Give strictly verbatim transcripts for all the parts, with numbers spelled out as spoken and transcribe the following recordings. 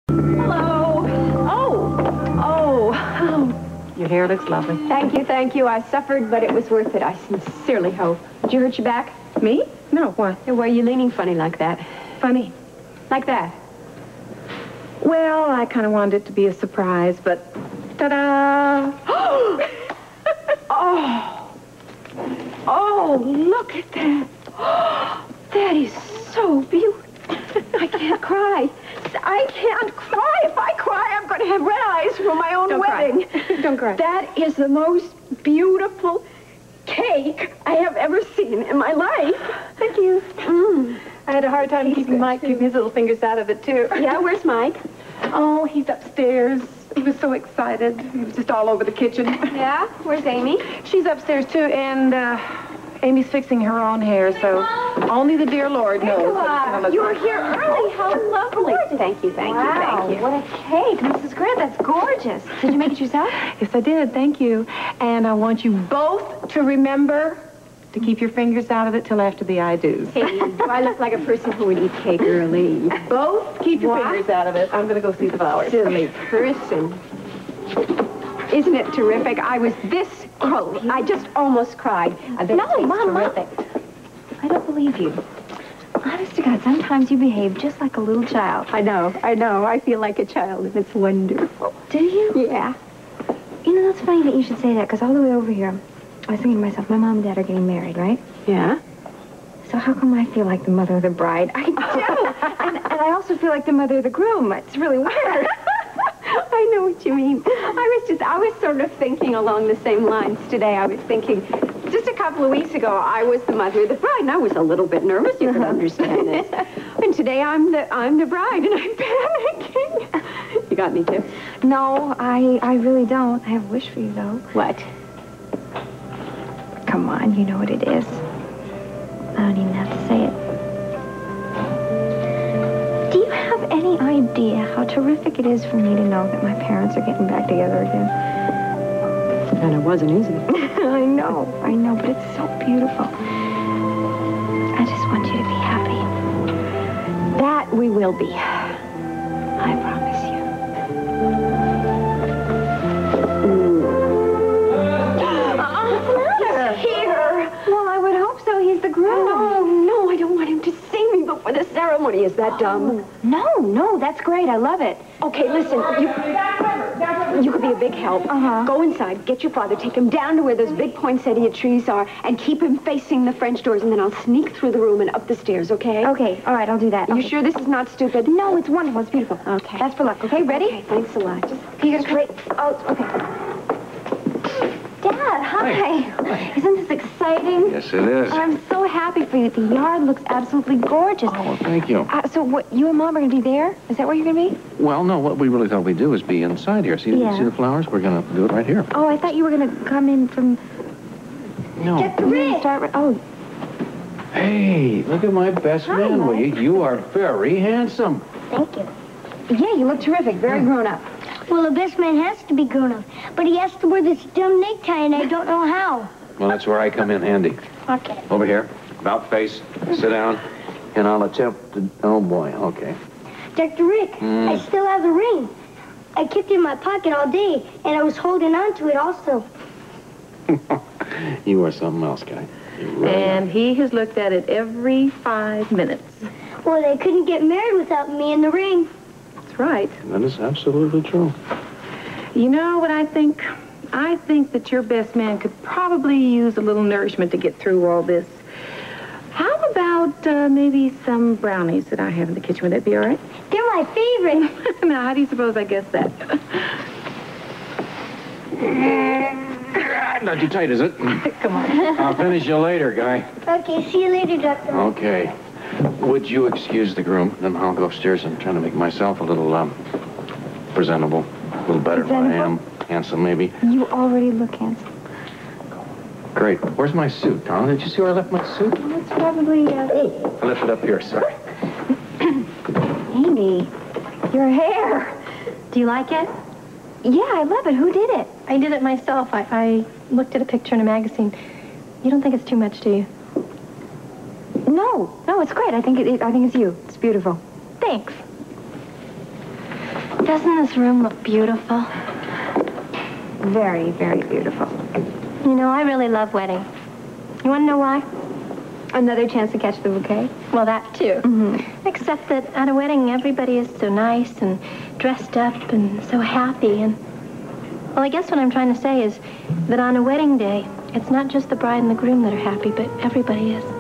Hello. Oh. Oh. Oh. Your hair looks lovely. Thank you, thank you. I suffered, but it was worth it. I sincerely hope. Did you hurt your back? Me? No, what? Why are you leaning funny like that? Funny. Like that? Well, I kind of wanted it to be a surprise, but ta-da! Oh. Oh, look at that. Oh, that is so beautiful. I can't cry. I can't cry. If I cry, I'm going to have red eyes for my own Don't wedding. Cry. Don't cry. That is the most beautiful cake I have ever seen in my life. Thank you. Mm. I had a hard time He's keeping Mike, keeping his little fingers out of it, too. Yeah, where's Mike? Oh, he's upstairs. He was so excited. He was just all over the kitchen. Yeah? Where's Amy? She's upstairs, too, and uh, Amy's fixing her own hair, so only the dear Lord knows. Nicola, you were here early. How lovely. Thank you, thank wow, you, thank you. What a cake. Missus Grant, that's gorgeous. Did you make it yourself? Yes, I did. Thank you. And I want you both to remember to keep your fingers out of it till after the I do's. Hey, do I look like a person who would eat cake early? Both keep your What? fingers out of it. I'm going to go see the flowers. Silly person. Isn't it terrific? I was this close. I just almost cried. I bet No, it tastes Mom, Mom. terrific. I don't believe you. Honest to God, sometimes you behave just like a little child. I know, I know. I feel like a child, and it's wonderful. Do you? Yeah. You know, that's funny that you should say that, because all the way over here, I was thinking to myself, my mom and dad are getting married, right? Yeah? So how come I feel like the mother of the bride? I do. and, and I also feel like the mother of the groom. It's really weird. I know what you mean. I was just, I was sort of thinking along the same lines today. I was thinking, just a couple of weeks ago, I was the mother of the bride, and I was a little bit nervous. You can understand this. And today, I'm the, I'm the bride, and I'm panicking. You got me, too? No, I, I really don't. I have a wish for you, though. What? Come on, you know what it is. I don't even have to say it. Do you have any idea how terrific it is for me to know that my parents are getting back together again? And it wasn't easy. I know, I know, but it's so beautiful. I just want you to be happy. That we will be. I promise you. Here. Well, I would hope so. He's the groom. No, no, I don't want him to see me before the ceremony. Is that dumb? No, no, that's great. I love it. Okay, listen, you, you could be a big help. Uh-huh. Go inside, get your father, take him down to where those big poinsettia trees are, and keep him facing the French doors, and then I'll sneak through the room and up the stairs, okay? Okay, all right, I'll do that. You Okay. sure this is not stupid? No, it's wonderful. It's beautiful. Okay. That's for luck, okay? Ready? Okay, thanks a lot. Just You just wait. Oh, okay. Dad, hi. Isn't this exciting? Yes, it is. I'm so happy for you. The yard looks absolutely gorgeous. Oh, well, thank you. Uh, so what, you and Mom are going to be there? Is that where you're going to be? Well, no, what we really thought we'd do is be inside here. See, Yeah. see the flowers? We're going to do it right here. Oh, I thought you were going to come in from... No. Get the start. Right- oh, Hey, look at my best Hi, man, will you? Mike. You are very handsome. thank you. Yeah, you look terrific. Very grown up. Well, the best man has to be grown up, but he has to wear this dumb necktie, and I don't know how. Well, that's where I come in handy. Okay. Over here, about face, sit down, and I'll attempt to... Oh, boy, okay. Doctor Rick, Hmm. I still have the ring. I kept it in my pocket all day, and I was holding on to it also. You are something else, guy. You really And he has looked at it every five minutes. Well, they couldn't get married without me in the ring. That's right. are. That is absolutely true. You know what I think? I think that your best man could probably use a little nourishment to get through all this. How about uh, maybe some brownies that I have in the kitchen? Would that be all right? They're my favorite. Now, how do you suppose I guessed that? Not too tight, is it? Come on. I'll finish you later, guy. Okay, see you later, Doctor Rick. Okay. Would you excuse the groom? Then I'll go upstairs. I'm trying to make myself a little, um, presentable. A little better than I am. Handsome, maybe. You already look handsome. Great. Where's my suit, Tom? Did you see where I left my suit? It's probably, uh... Oh, I left it up here. Sorry. Amy, your hair. Do you like it? Yeah, I love it. Who did it? I did it myself. I, I looked at a picture in a magazine. You don't think it's too much, do you? No, no, it's great. I think it, it I think it's you. It's beautiful. Thanks. Doesn't this room look beautiful? Very, very beautiful. You know, I really love weddings. You want to know why? Another chance to catch the bouquet? Well, that too. Mm-hmm. Except that at a wedding, everybody is so nice and dressed up and so happy. And, well, I guess what I'm trying to say is that on a wedding day, it's not just the bride and the groom that are happy, but everybody is.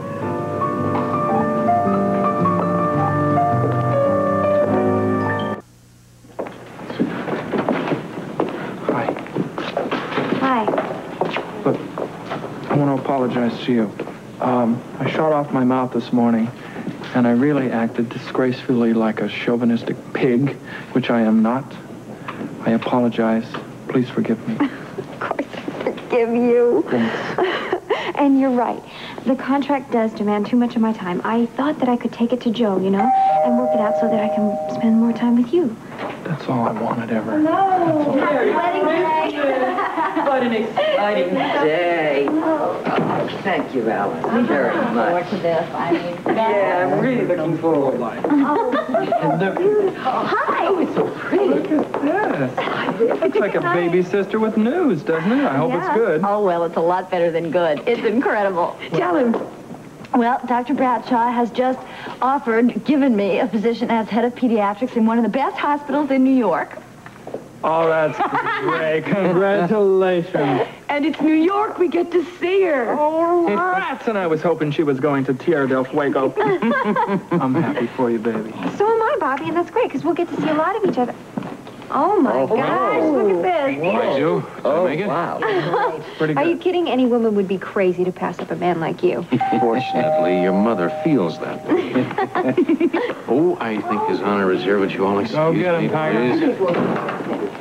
Hi. Hi. Look, I want to apologize to you. Um, I shot off my mouth this morning, and I really acted disgracefully like a chauvinistic pig, which I am not. I apologize. Please forgive me. Of course, I forgive you. And you're right. The contract does demand too much of my time. I thought that I could take it to Joe, you know, and work it out so that I can spend more time with you. That's all I wanted ever. No. Happy wedding day. What an exciting day. Oh, thank you, Alice, very much. To this, I mean, Yeah, I'm really looking forward to it. Oh, hi. Oh, it's so pretty. Look at this. Looks like a baby sister with news, doesn't it? I hope Yeah. it's good. oh, well, it's a lot better than good. It's incredible. Tell him. Well, Doctor Bradshaw has just offered, given me a position as head of pediatrics in one of the best hospitals in New York. Oh, that's great. Congratulations. And it's New York. We get to see her. Oh, rats! And I was hoping she was going to Tierra del Fuego. I'm happy for you, baby. So am I, Bobby, and that's great, because we'll get to see a lot of each other. Oh, my gosh, look at this. Why, Joe? Did I make it? Wow. Pretty Are good. you kidding? Any woman would be crazy to pass up a man like you. Fortunately, your mother feels that. Oh, I think His Honor is here. Would you all excuse Go get him, me, Tiger. please?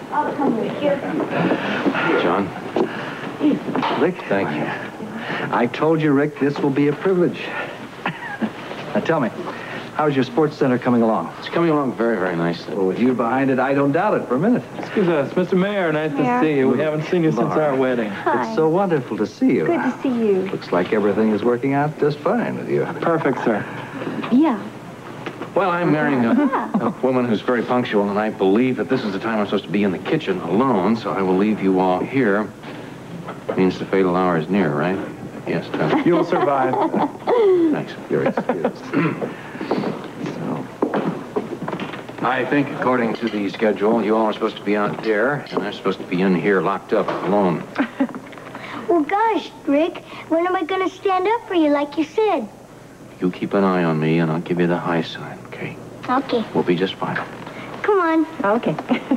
John, Rick, thank you. I told you, Rick, this will be a privilege. Now tell me, how's your sports center coming along? It's coming along very, very nicely. Well, with you behind it, I don't doubt it for a minute. Excuse us, Mister Mayor, nice Mayor. to see you. We haven't seen you since our wedding. It's so wonderful to see you. Good to see you. Looks like everything is working out just fine with you. Perfect, sir. Yeah. Well, I'm marrying a, a woman who's very punctual, and I believe that this is the time I'm supposed to be in the kitchen alone, so I will leave you all here. Means the fatal hour is near, right? Yes, Tom. You'll survive. Thanks. You're excused. So, I think, according to the schedule, you all are supposed to be out there, and I'm supposed to be in here locked up alone. Well, gosh, Rick, when am I going to stand up for you like you said? You keep an eye on me, and I'll give you the high sign, okay? Okay. We'll be just fine. Come on. Okay.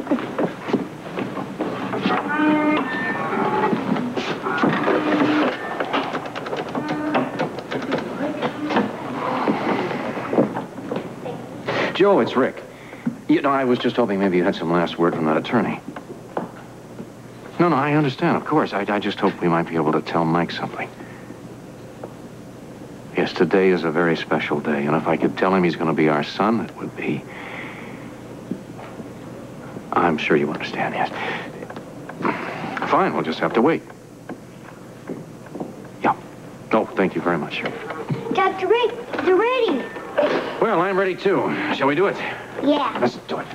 Joe, it's Rick. You know, I was just hoping maybe you had some last word from that attorney. No, no, I understand, of course. I, I just hope we might be able to tell Mike something. Yes, today is a very special day, and if I could tell him he's going to be our son, it would be... I'm sure you understand, yes. Fine, we'll just have to wait. Yeah. Oh, thank you very much. Doctor Rick, they're ready. Well, I'm ready, too. Shall we do it? Yeah. Let's do it.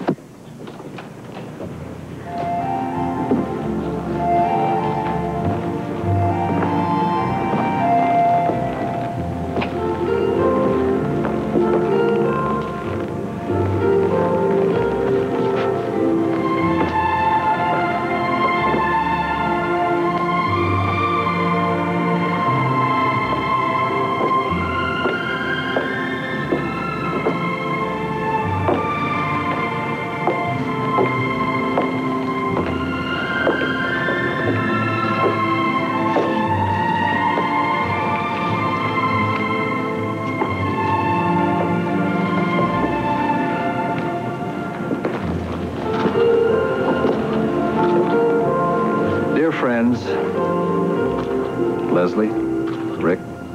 dear friends, Leslie, Rick,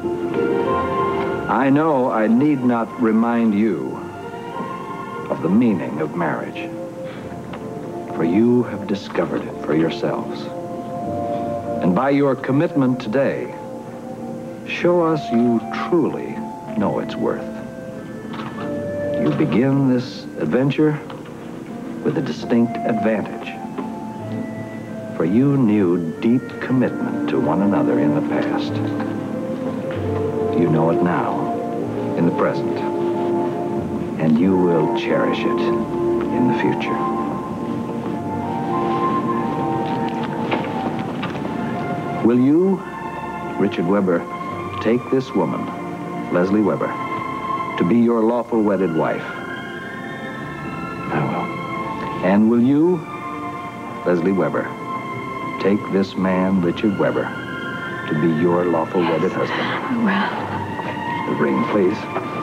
I know I need not remind you of the meaning of marriage, for you have discovered it for yourselves. And by your commitment today, show us you truly know its worth. You begin this adventure with a distinct advantage. For you knew deep commitment to one another in the past. You know it now, in the present, and you will cherish it in the future. Will you, Richard Weber, take this woman, Leslie Weber, to be your lawful wedded wife? I will. And will you, Leslie Weber, take this man, Richard Weber, to be your lawful wedded husband? I will. The ring, please.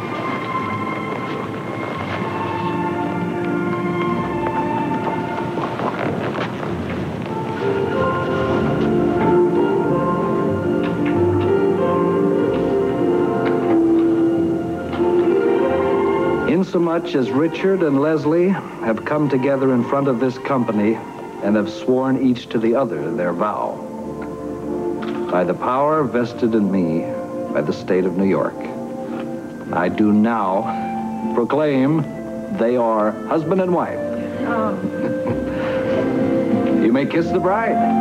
Insomuch as Richard and Leslie have come together in front of this company and have sworn each to the other their vow, by the power vested in me by the state of New York, I do now proclaim they are husband and wife. Oh. You may kiss the bride.